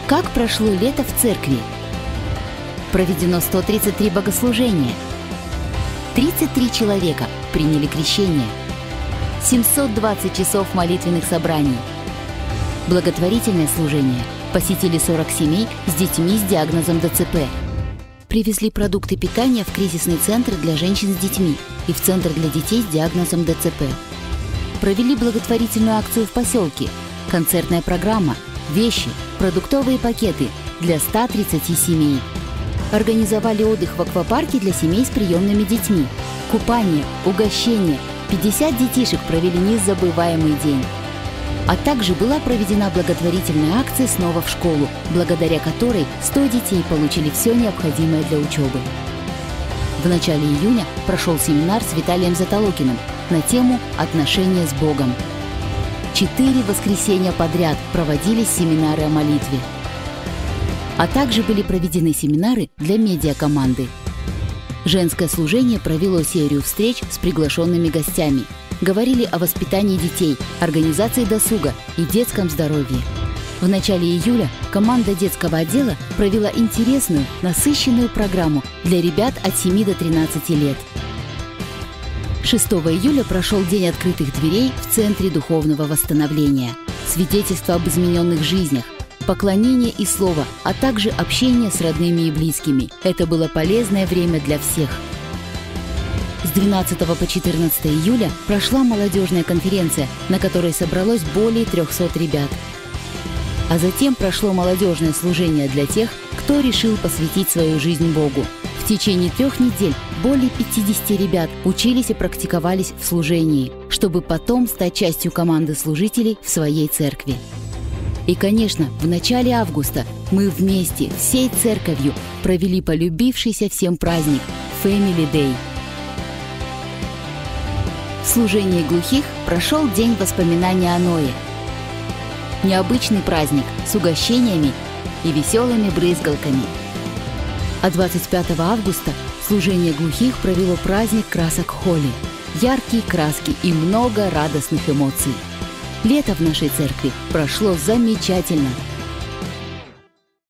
Как прошло лето в церкви? Проведено 133 богослужения. 33 человека приняли крещение. 720 часов молитвенных собраний. Благотворительное служение посетили 40 семей с детьми с диагнозом ДЦП. Привезли продукты питания в кризисный центр для женщин с детьми и в центр для детей с диагнозом ДЦП. Провели благотворительную акцию в поселке. Концертная программа, вещи, продуктовые пакеты для 130 семей. Организовали отдых в аквапарке для семей с приемными детьми. Купание, угощение. 50 детишек провели незабываемый день. А также была проведена благотворительная акция «Снова в школу», благодаря которой 100 детей получили все необходимое для учебы. В начале июня прошел семинар с Виталием Затолокиным на тему «Отношения с Богом». 4 воскресенья подряд проводились семинары о молитве. А также были проведены семинары для медиакоманды. Женское служение провело серию встреч с приглашенными гостями. Говорили о воспитании детей, организации досуга и детском здоровье. В начале июля команда детского отдела провела интересную, насыщенную программу для ребят от 7 до 13 лет. 6 июля прошел День открытых дверей в Центре духовного восстановления. Свидетельство об измененных жизнях, поклонение и слово, а также общение с родными и близкими. Это было полезное время для всех. С 12 по 14 июля прошла молодежная конференция, на которой собралось более 300 ребят. А затем прошло молодежное служение для тех, кто решил посвятить свою жизнь Богу. В течение 3 недель более 50 ребят учились и практиковались в служении, чтобы потом стать частью команды служителей в своей церкви. И, конечно, в начале августа мы вместе, всей церковью, провели полюбившийся всем праздник Family Day. В служении глухих прошел День воспоминания о Ное. Необычный праздник с угощениями и веселыми брызгалками. А 25 августа служение глухих провело праздник красок Холли. Яркие краски и много радостных эмоций. Лето в нашей церкви прошло замечательно.